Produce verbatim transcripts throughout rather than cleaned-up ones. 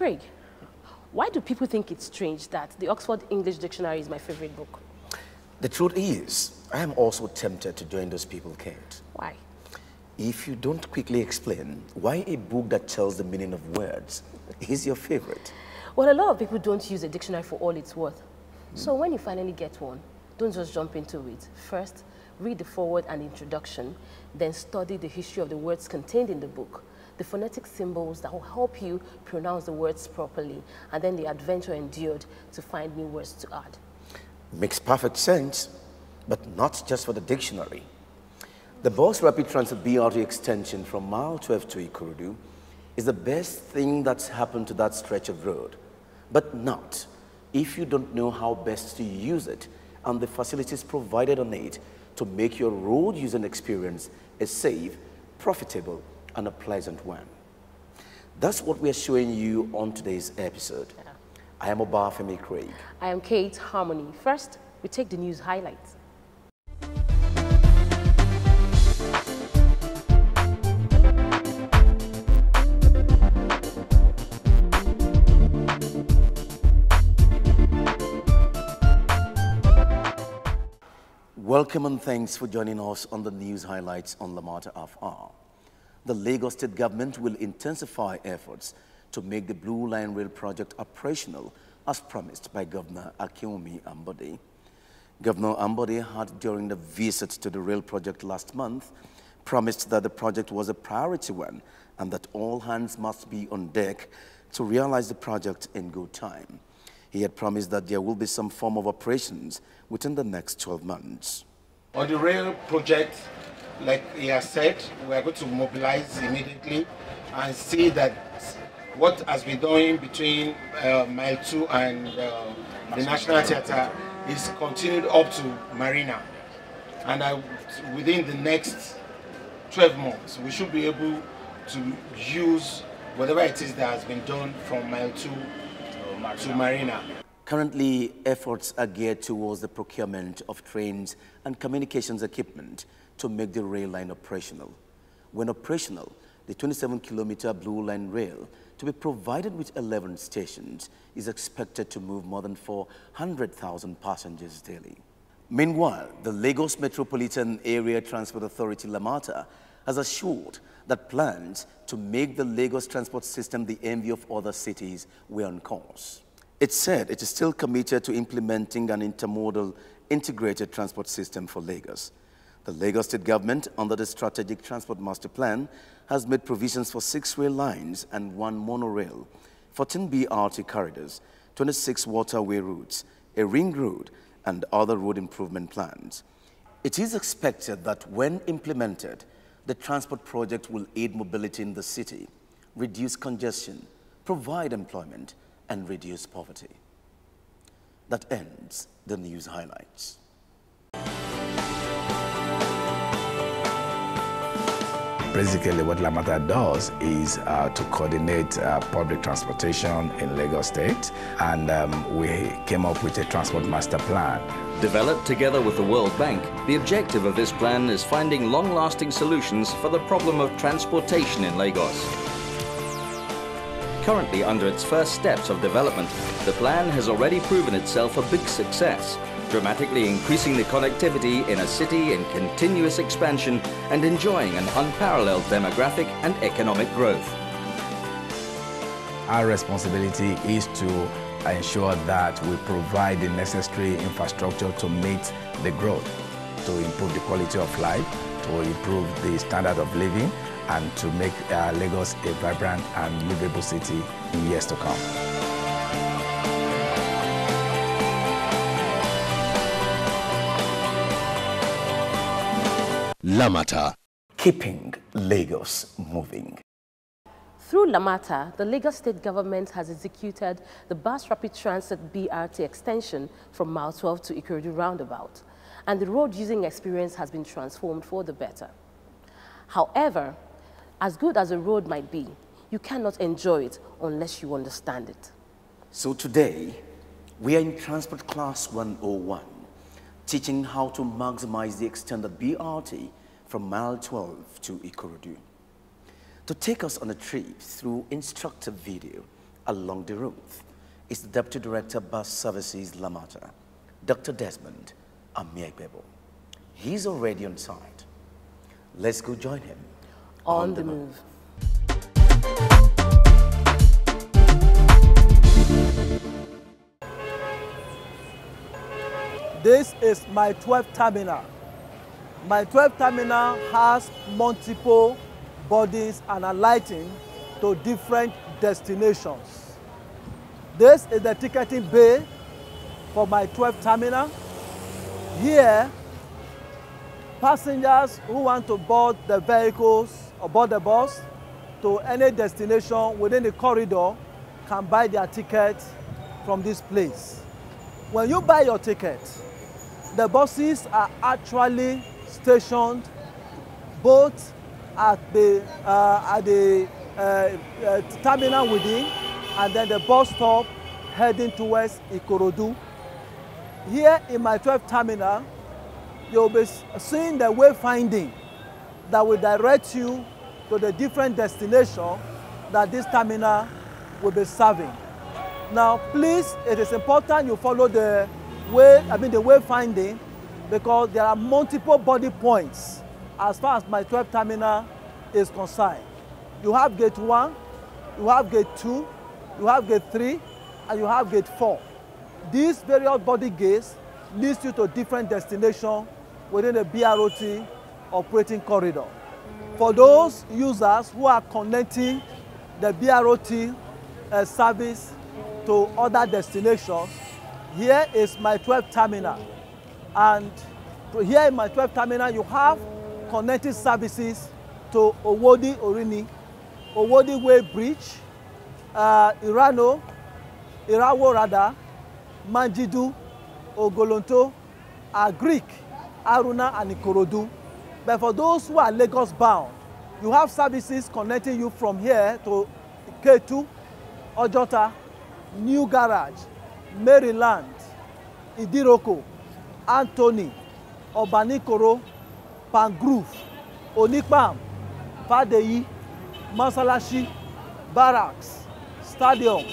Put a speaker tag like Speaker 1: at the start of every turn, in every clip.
Speaker 1: Craig, why do people think it's strange that the Oxford English Dictionary is my favorite book?
Speaker 2: The truth is, I am also tempted to join those people, Kate.
Speaker 1: Why?
Speaker 2: If you don't quickly explain why a book that tells the meaning of words is your favorite.
Speaker 1: Well, a lot of people don't use a dictionary for all it's worth. Mm. So when you finally get one, don't just jump into it. First, read the foreword and introduction, then study the history of the words contained in the book, the phonetic symbols that will help you pronounce the words properly, and then the adventure endured to find new words to add.
Speaker 2: Makes perfect sense, but not just for the dictionary. The Bus Rapid Transit B R T Extension from mile twelve to Ikorodu is the best thing that's happened to that stretch of road, but not if you don't know how best to use it and the facilities provided on it to make your road using experience a safe, profitable, and a pleasant one. That's what we are showing you on today's episode. Yeah. I am Obafemi Craig.
Speaker 1: I am Kate Harmony. First, we take the news highlights.
Speaker 2: Welcome and thanks for joining us on the news highlights on LAMATA F R. The Lagos State government will intensify efforts to make the Blue Line Rail project operational as promised by Governor Akinomi Ambode. Governor Ambode had, during the visit to the rail project last month, promised that the project was a priority one and that all hands must be on deck to realize the project in good time. He had promised that there will be some form of operations within the next twelve months.
Speaker 3: On the rail project, like he has said, we are going to mobilize immediately and see that what has been done between uh, Mile two and uh, the National Theatre is continued up to Marina. And I, within the next twelve months, we should be able to use whatever it is that has been done from Mile two to Marina.
Speaker 2: Currently, efforts are geared towards the procurement of trains and communications equipment to make the rail line operational. When operational, the twenty-seven kilometer Blue Line Rail, to be provided with eleven stations, is expected to move more than four hundred thousand passengers daily. Meanwhile, the Lagos Metropolitan Area Transport Authority, LAMATA, has assured that plans to make the Lagos transport system the envy of other cities were on course. It said it is still committed to implementing an intermodal integrated transport system for Lagos. The Lagos State government, under the Strategic Transport Master Plan, has made provisions for six rail lines and one monorail, fourteen B R T corridors, twenty-six waterway routes, a ring road, and other road improvement plans. It is expected that when implemented, the transport project will aid mobility in the city, reduce congestion, provide employment, and reduce poverty. That ends the news highlights.
Speaker 4: Basically, what LAMATA does is uh, to coordinate uh, public transportation in Lagos State, and um, we came up with a transport master plan.
Speaker 5: Developed together with the World Bank, the objective of this plan is finding long-lasting solutions for the problem of transportation in Lagos. Currently under its first steps of development, the plan has already proven itself a big success, dramatically increasing the connectivity in a city in continuous expansion and enjoying an unparalleled demographic and economic growth.
Speaker 4: Our responsibility is to ensure that we provide the necessary infrastructure to meet the growth, to improve the quality of life, to improve the standard of living, and to make uh, Lagos a vibrant and livable city in years to come.
Speaker 2: LAMATA, keeping Lagos moving.
Speaker 1: Through LAMATA, the Lagos State government has executed the Bus Rapid Transit B R T Extension from mile twelve to Ikorodu roundabout, and the road using experience has been transformed for the better. However, as good as a road might be, you cannot enjoy it unless you understand it.
Speaker 2: So today, we are in Transport Class one oh one, teaching how to maximize the extended B R T from mile twelve to Ikorodu. To take us on a trip through instructive video, along the route is the Deputy Director Bus Services LAMATA, Doctor Desmond Amiegbebhor. He's already on site. Let's go join him
Speaker 1: on,
Speaker 2: on
Speaker 1: the,
Speaker 2: the
Speaker 1: move.
Speaker 2: move.
Speaker 6: This is my twelfth terminal. My twelfth terminal has multiple bodies and alighting to different destinations. This is the ticketing bay for my twelfth terminal. Here, passengers who want to board the vehicles or board the bus to any destination within the corridor can buy their ticket from this place. When you buy your ticket, the buses are actually stationed both at the, uh, at the uh, uh, terminal within and then the bus stop heading towards Ikorodu. Here in my twelfth terminal, you'll be seeing the wayfinding that will direct you to the different destinations that this terminal will be serving. Now, please, it is important you follow the way, I mean the wayfinding, because there are multiple body points as far as my twelfth terminal is concerned. You have gate one, you have gate two, you have gate three, and you have gate four. These various body gates lead you to different destinations within the B R T operating corridor. For those users who are connecting the B R T uh, service to other destinations, here is my twelfth terminal. And here in my twelfth terminal, you have connecting services to Owodi Orini, Owodi Way Bridge, uh, Irano, Irawo Rada, Manjidu, Ogolonto, Agric, Aruna, and Ikorodu. But for those who are Lagos bound, you have services connecting you from here to K two, Ojota, New Garage, Maryland, Idiroko, Anthony, Obanikoro, Pangrove, Onikpam, Fadeyi, Masalashi, Barracks, Stadium,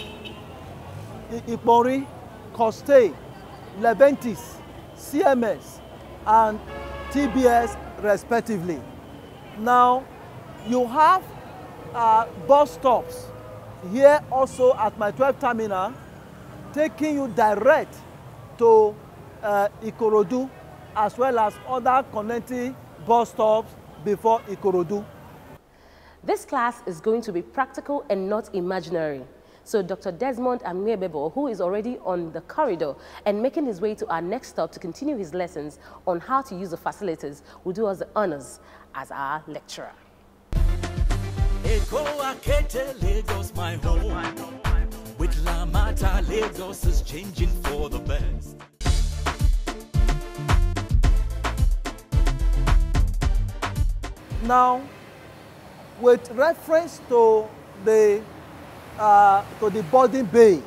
Speaker 6: Ipori, Coste, Leventis, C M S, and T B S respectively. Now, you have uh, bus stops here also at my twelfth terminal, taking you direct to uh, Ikorodu, as well as other connecting bus stops before Ikorodu.
Speaker 1: This class is going to be practical and not imaginary. So Doctor Desmond Amiegbebhor, who is already on the corridor and making his way to our next stop to continue his lessons on how to use the facilities, will do us the honors as our lecturer.
Speaker 7: Lagos, my home. With LAMATA, Lagos is changing for the best.
Speaker 6: Now, with reference to the uh, to the boarding bay,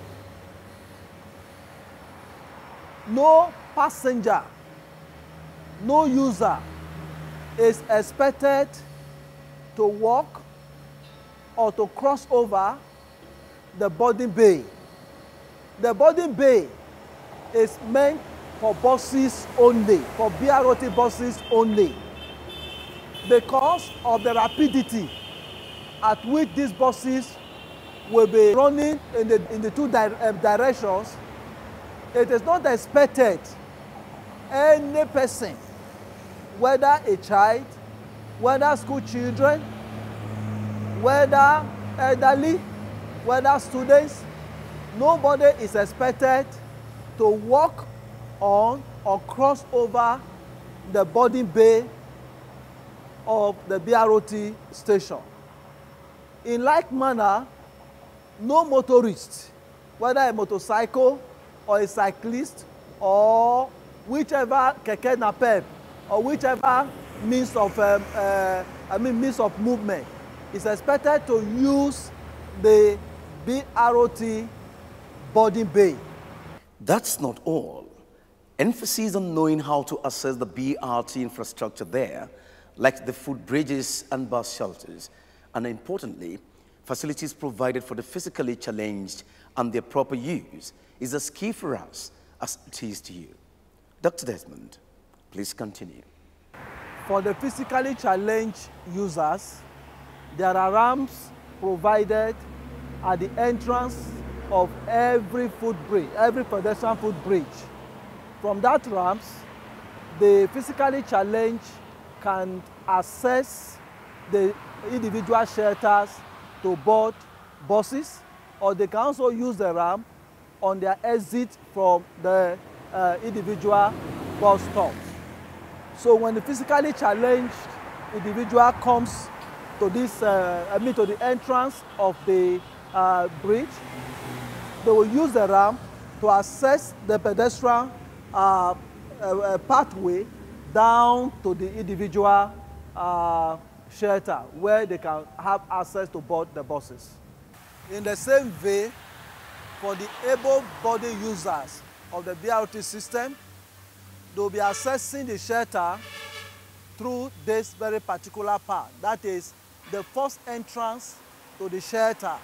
Speaker 6: no passenger, no user is expected to walk or to cross over the boarding bay. The boarding bay is meant for buses only, for B R T buses only, because of the rapidity at which these buses will be running in the, in the two di um, directions. It is not expected any person, whether a child, whether school children, whether elderly, whether students, nobody is expected to walk on or cross over the boarding bay of the B R T station. In like manner, no motorist, whether a motorcycle or a cyclist or whichever keke napep or whichever means of um, uh, I mean means of movement, is expected to use the B R T boarding bay.
Speaker 2: That's not all. Emphasis on knowing how to access the B R T infrastructure there, like the footbridges and bus shelters, and importantly, facilities provided for the physically challenged and their proper use is as key for us as it is to you. Doctor Desmond, please continue.
Speaker 6: For the physically challenged users, there are ramps provided at the entrance of every footbridge, every pedestrian footbridge. From that ramps, the physically challenged can access the individual shelters to board buses, or they can also use the ramp on their exit from the uh, individual bus stops. So when the physically challenged individual comes to this, uh, I mean to the entrance of the uh, bridge, they will use the ramp to access the pedestrian uh, uh, pathway down to the individual uh, shelter where they can have access to board the buses. In the same way, for the able-bodied users of the B R T system, they will be accessing the shelter through this very particular path. That is, the first entrance to the shelter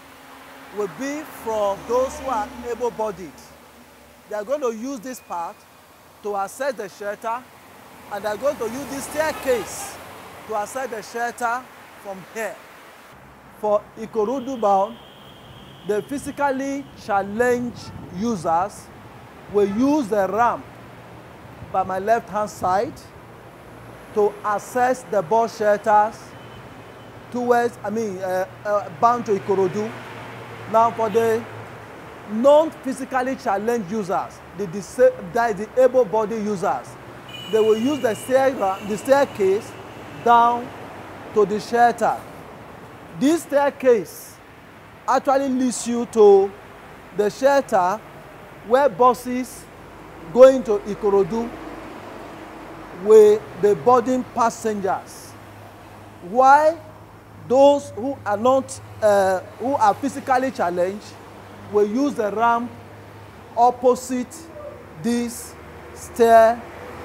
Speaker 6: will be from those who are able-bodied. They are going to use this path to access the shelter, and they are going to use this staircase to access the shelter from here. For Ikorodu bound, the physically challenged users will use the ramp by my left-hand side to access the bus shelters towards, I mean, uh, uh, bound to Ikorodu. Now, for the non-physically challenged users, the, the able-bodied users, they will use the, stair, the staircase down to the shelter. This staircase actually leads you to the shelter where buses going to Ikorodu will be boarding passengers. While those who are not, uh, who are physically challenged will use the ramp opposite this staircase.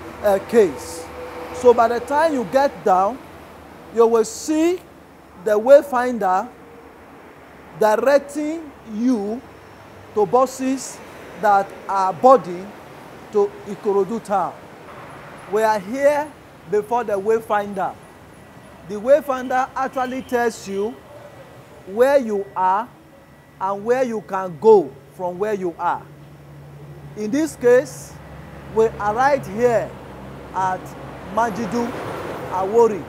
Speaker 6: So by the time you get down, you will see the wayfinder directing you to buses that are boarding to Ikorodu town. We are here before the wayfinder. The wayfinder actually tells you where you are and where you can go from where you are. In this case, we arrived here at Majidu Awori.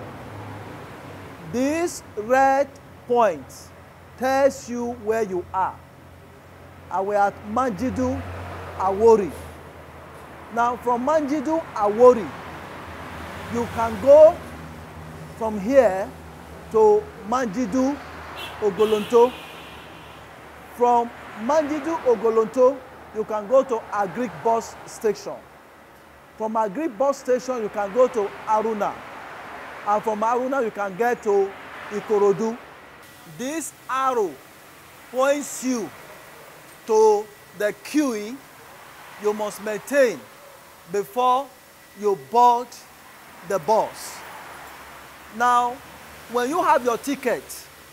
Speaker 6: This red point tells you where you are. And we are at Majidu Awori. Now from Majidu Awori, you can go from here to Majidu Ogolonto. From Majidu Ogolonto, you can go to Agric bus station. From Agric bus station, you can go to Aruna. And from Aruna, you can get to Ikorodu. This arrow points you to the queuing you must maintain before you board the bus. Now, when you have your ticket,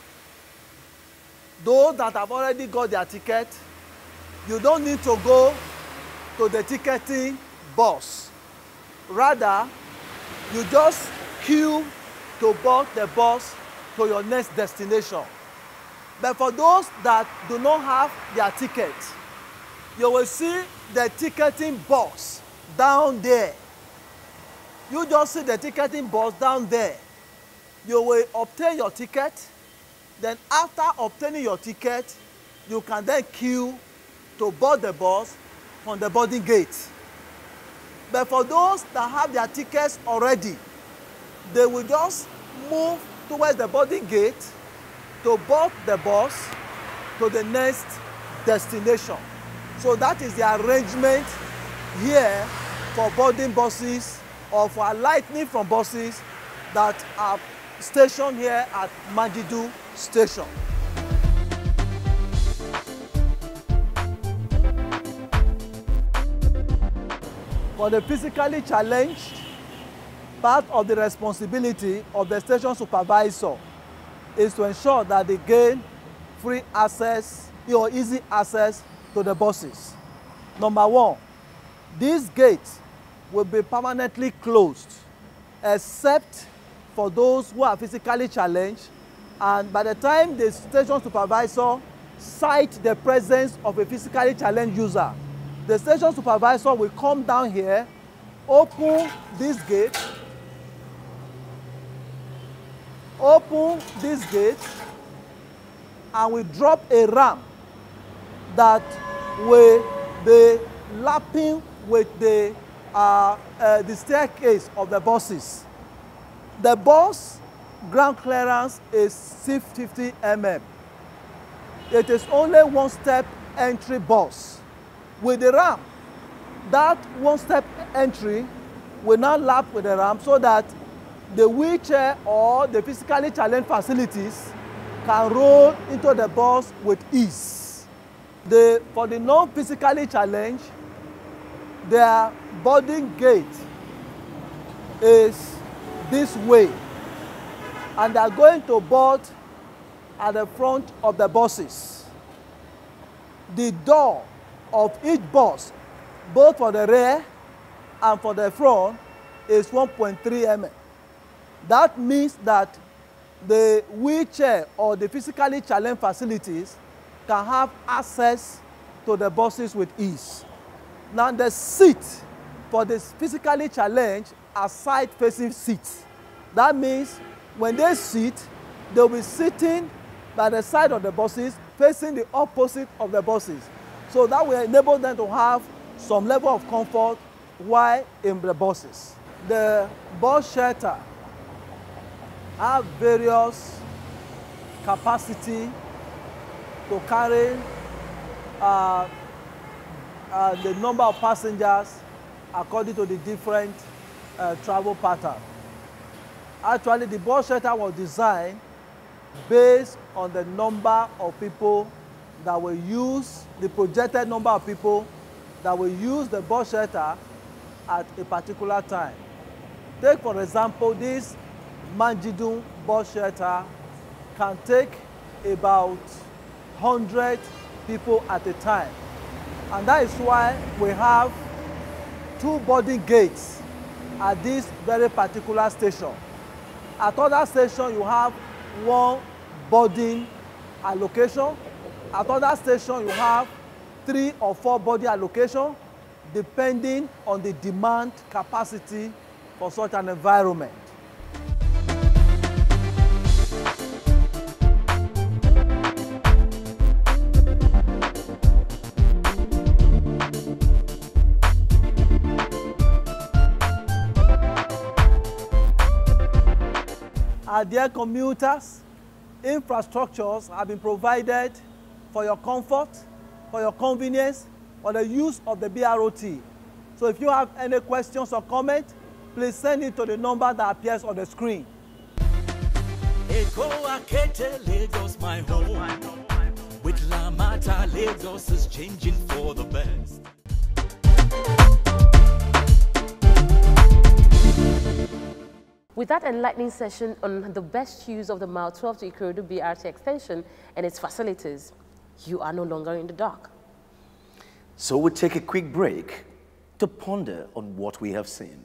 Speaker 6: those that have already got their ticket, you don't need to go to the ticketing bus. Rather, you just queue to board the bus to your next destination. But for those that do not have their ticket, you will see the ticketing box down there. You just see the ticketing box down there. You will obtain your ticket. Then after obtaining your ticket, you can then queue to board the bus from the boarding gate. But for those that have their tickets already, they will just move towards the boarding gate to board the bus to the next destination. So that is the arrangement here for boarding buses or for alighting from buses that are stationed here at Majidu Station. For the physically challenged, part of the responsibility of the station supervisor is to ensure that they gain free access or easy access to the buses. Number one, these gates will be permanently closed except for those who are physically challenged, and by the time the station supervisor sights the presence of a physically challenged user, the station supervisor will come down here, open this gate, open this gate, and we drop a ramp that will be lapping with the, uh, uh, the staircase of the buses. The bus ground clearance is six hundred fifty millimeters. It is only one step entry bus. With the ramp, that one step entry will now lap with the ramp so that the wheelchair or the physically challenged facilities can roll into the bus with ease. The, for the non-physically challenged, their boarding gate is this way, and they are going to board at the front of the buses. The door of each bus, both for the rear and for the front, is one point three millimeters. That means that the wheelchair or the physically challenged facilities can have access to the buses with ease. Now the seat for the physically challenged are side-facing seats. That means when they sit, they'll be sitting by the side of the buses, facing the opposite of the buses. So that will enable them to have some level of comfort while in the buses. The bus shelter have various capacity to carry uh, uh, the number of passengers according to the different uh, travel pattern. Actually, the bus shelter was designed based on the number of people that will use, the projected number of people that will use the bus shelter at a particular time. Take, for example, this Manjidun bus shelter can take about one hundred people at a time. And that is why we have two boarding gates at this very particular station. At other stations, you have one boarding allocation. At other stations, you have three or four boarding allocation, depending on the demand capacity for such an environment. Our dear commuters, infrastructures have been provided for your comfort, for your convenience, for the use of the B R T. So if you have any questions or comments, please send it to the number that appears on the screen.
Speaker 7: Lagos, my home. With LAMATA, Lagos is changing for the best.
Speaker 1: With that enlightening session on the best use of the Mile twelve to Ikorodu B R T Extension and its facilities, you are no longer in the dark.
Speaker 2: So we'll take a quick break to ponder on what we have seen.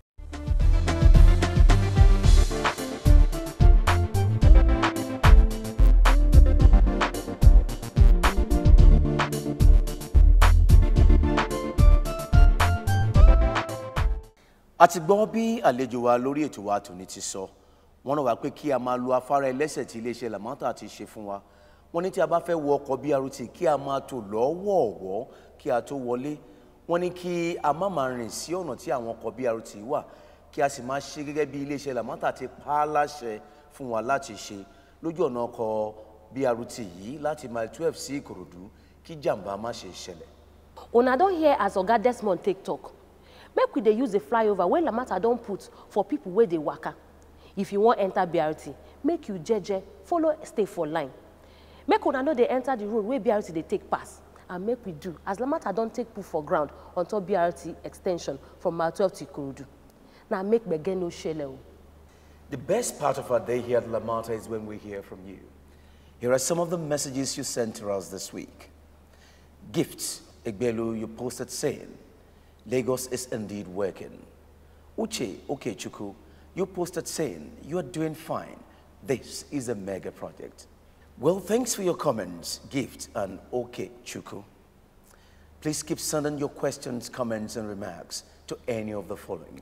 Speaker 2: Àti gbọ́ bí àlejò wa lórí ètò wa tòní ti sọ, wọ́n náà wá pé kí a máa lo afárá ẹlẹ́sẹ̀ tí iléeṣẹ́ LAMATA ti ṣe fún wa. Wọ́n ní tí a bá fẹ́ wọ ọkọ̀ B R T kí a máa tò lọ́wọ̀ọ̀wọ́ kí a tó wọlé. Wọ́n ní kí a má máa rìn sí ọ̀nà tí àwọn ọkọ̀ B R T wà, kí a sì máa ṣe gẹ́gẹ́ bí iléeṣẹ́ LAMATA ti pa á láṣẹ fún wa láti ṣe lójú ọ̀nà ọkọ̀ B R T yìí láti mile twelve sí Ikorodu kí jàǹbá má ṣe ṣẹlẹ̀.
Speaker 1: Una don hear as Oga Desmond take talk. Make we dey use the flyover wey LAMATA don put for people wey dey waka. If you wan enter B R T, make you jeje, follow stay for line. Make una no dey enter the road wey B R T dey take pass. And make we do as LAMATA don take put for ground on top B R T extension from mile twelve to Ikorodu. Now make gbege no shele o.
Speaker 2: The best part of our day here at LAMATA is when we hear from you. Here are some of the messages you sent to us this week. Gifts, Egbelu, you posted saying, Lagos is indeed working. Uche Okechukwu, you posted saying, you are doing fine. This is a mega project. Well, thanks for your comments, Gift and Okechukwu. Please keep sending your questions, comments, and remarks to any of the following.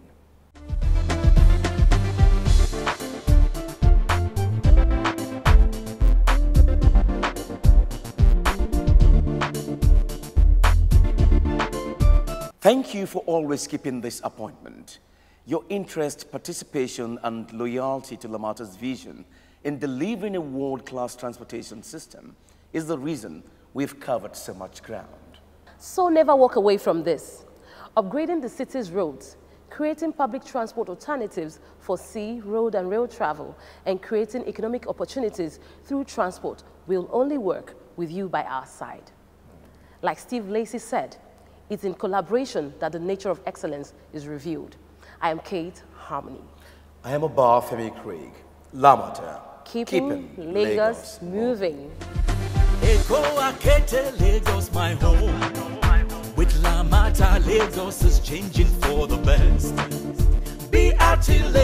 Speaker 2: Thank you for always keeping this appointment. Your interest, participation, and loyalty to LAMATA's vision in delivering a world-class transportation system is the reason we've covered so much ground.
Speaker 1: So never walk away from this. Upgrading the city's roads, creating public transport alternatives for sea, road, and rail travel, and creating economic opportunities through transport will only work with you by our side. Like Steve Lacey said, it's in collaboration that the nature of excellence is revealed. I am Kate Harmony.
Speaker 2: I am Obafemi Craig. LAMATA.
Speaker 1: Keeping, Keeping Lagos, Lagos moving.
Speaker 7: Eko Akete, Lagos my home. With LAMATA, Lagos is changing for the best. B R T